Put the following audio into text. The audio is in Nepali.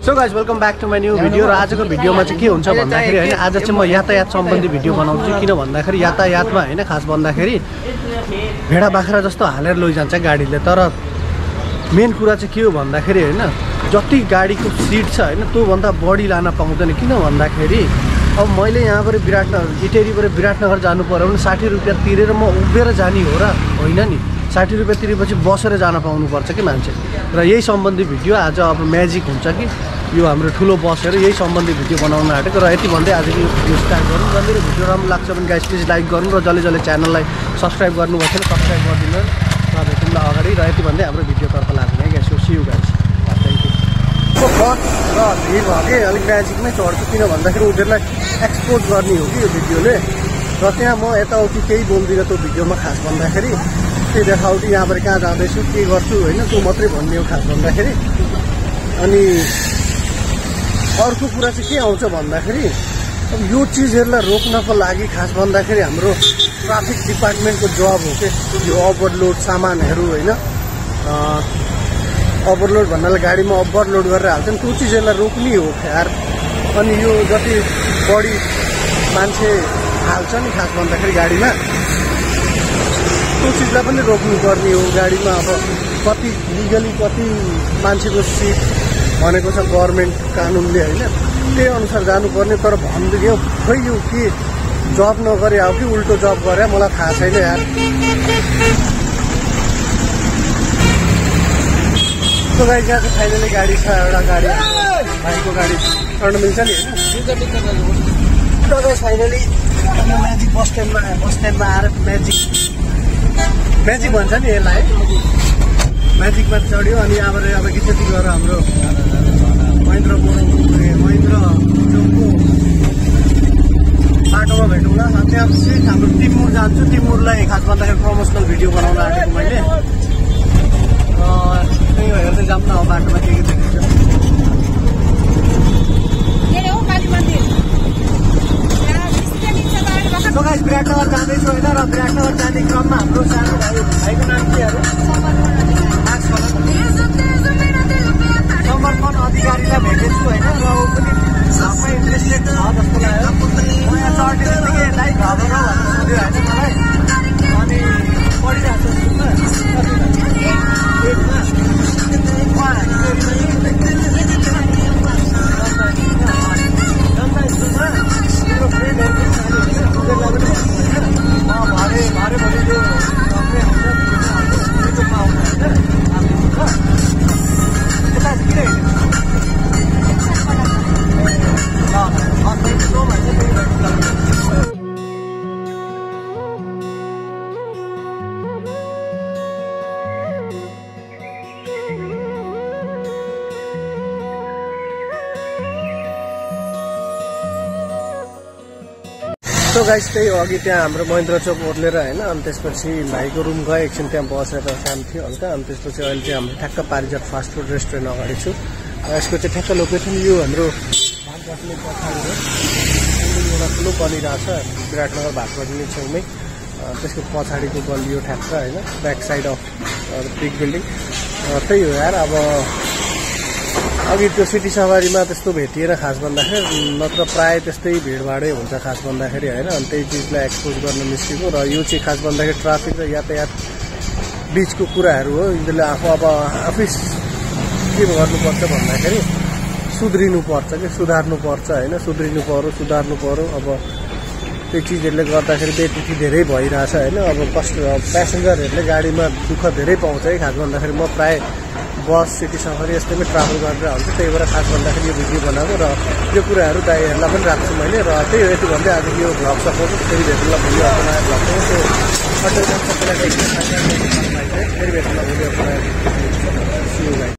So guys, welcome back to my new video. र आजको भिडियोमा चाहिँ के हुन्छ भन्दाखेरि हैन आज चाहिँ म यातायात सम्बन्धी भिडियो बनाउँछु किन भन्दाखेरि यातायातमा हैन खास भन्दाखेरि भेडा बाख्रा जस्तो हालेर लैजान्छ गाडीले तर मेन कुरा चाहिँ के हो भन्दाखेरि हैन जति गाडीको सिट छ हैन त्यो भन्दा बढी लान पाउँदैन किन भन्दाखेरि अब मैले यहाँबाट विराटनगर इटेरीबाट विराटनगर जानु पर्यो भने 60 रुपैयाँ तिरेर म उभिएर जानी हो र होइन नि 60 रुपैयाँ तिरेपछि बसेर जान पाउनुपर्छ कि मान्छे र यही सम्बन्धी भिडियो आज अब म्याजिक हुन्छ कि यो हाम्रो ठुलो बसेर यही सम्बन्धी भिडियो बनाउन आँटेको र यति भन्दै आजको यो भिडियो स्टार्ट गरौँ र मेरो भिडियो राम्रो लाग्छ भने गाइस प्लिज लाइक गर्नु र जसले जसले च्यानललाई सब्स्क्राइब गर्नुभएको छैन सब्स्क्राइब गरिदिनु र भेटौँला अगाडि र यति भन्दै हाम्रो भिडियोतर्फ लाग्ने है guys see you guys thank you बस र भिड भयो कि अलिक म्याजिकमै चढ्छु किन भन्दाखेरि उनीहरूलाई एक्सपोज गर्ने हो कि यो भिडियोले र त्यहाँ म यताउति केही बोल्दिनँ त्यो भिडियोमा खास भन्दाखेरि त्यही देखाउटी यहाँबाट कहाँ जाँदैछु के गर्छु होइन त्यो मात्रै भन्ने हो खास भन्दाखेरि अनि अर्को कुरा चाहिँ के आउँछ भन्दाखेरि अब यो चिजहरूलाई रोक्नको लागि खास भन्दाखेरि हाम्रो ट्राफिक डिपार्टमेन्टको जब हो कि यो ओभरलोड सामानहरू होइन ओभरलोड भन्नाले गाडीमा ओभरलोड गरेर हाल्छ नि त्यो चिजहरूलाई रोक्ने हो यार अनि यो जति बढी मान्छे हाल्छ नि खास भन्दाखेरि गाडीमा त्यो चिजलाई पनि रोक्नुपर्ने हो गाडीमा अब कति लिगली कति मान्छेको सिट भनेको छ गभर्मेन्ट कानुनले होइन त्यही अनुसार जानुपर्ने तर भनिदियो खोइ यो के जब नगरे हो कि उल्टो जब गरे मलाई थाहा छैन यार तो गाडी यहाँ चाहिँ फाइनली गाडी छ एउटा गाडी भाइको गाडी चढ्न मिल्छ नि होइन फाइनली म्याजिक बस स्ट्यान्डमा आएर म्याजिक भन्छ नि यसलाई म्याजिकमा चढ्यो अनि अब एकैचोटि गएर हाम्रो महेन्द्र चौकको बाटोमा भेटौँला त्यहाँपछि हाम्रो टिमुर जान्छु टिमुरलाई खास भन्दाखेरि प्रमोसनल भिडियो बनाउन आँटेको मैले त्यही हेर्दै जाऊँ न अब बाटोमा के देखिन्छ So guys, विराटनगर जाँदैछु होइन र विराटनगर जाने क्रममा हाम्रो सानो भाइको नाम के अरे समर्पण अधिकारीलाई भेटेछु होइन र ऊ पनि सबमै इन्ट्रेस्टेड छ जस्तो लाग्यो म यहाँ चढ्ने बित्तिकै यसलाई घरमा भन्नु सोध्यो होइन मलाई अनि पढिरहेको So guys, त्यही हो अघि त्यहाँ हाम्रो महेन्द्र चौक ओर्लेर होइन अनि त्यसपछि भाइको रुम गए एकछिन त्यहाँ बसेर काम थियो हल्का अनि त्यसपछि अहिले चाहिँ हाम्रो ठ्याक्क पारिजात फास्ट फुड रेस्टुरेन्ट अगाडि छु यसको चाहिँ ठ्याक्क लोकेसन यो हाम्रो भाग बस्ने पछाडि हो एउटा ठुलो बनिरहेको छ विराटनगर भाग बस्ने छेउमै त्यसको पछाडिको गल्ली हो ठ्याक्क होइन back side of big building त्यही हो यार अब अघि त्यो सिटी सवारीमा त्यस्तो भेटिएर खास भन्दाखेरि नत्र प्रायः त्यस्तै भिडभाडै हुन्छ खास भन्दाखेरि होइन अनि त्यही चिजलाई एक्सपोज गर्न निस्केको र यो चाहिँ खास भन्दाखेरि ट्राफिक र यातायात बिचको कुराहरू हो यिनीहरूले आफै के गर्नुपर्छ भन्दाखेरि सुध्रिनुपर्छ कि सुधार्नुपर्छ होइन सुधार्नु पर्यो अब त्यो चिजहरूले गर्दाखेरि बेतिथि धेरै भइरहेछ होइन अब प्यासेन्जरहरूले गाडीमा दुःख धेरै पाउँछ है खास भन्दाखेरि म प्रायः बस सिटी सफारी यस्तैमै ट्राभल गरेर हुन्छ त्यही भएर खास भन्दाखेरि यो भिडियो बनाएको र यो कुराहरू दाइहरूलाई पनि राख्छु मैले र त्यही हो यति भन्दै आज यो भ्लग सपोज फेरि भेट्नुला भोलि अर्को नयाँ भ्लग हो त्यो अटो सबैलाई फेरि भेट्नुला भोलि अर्को नयाँ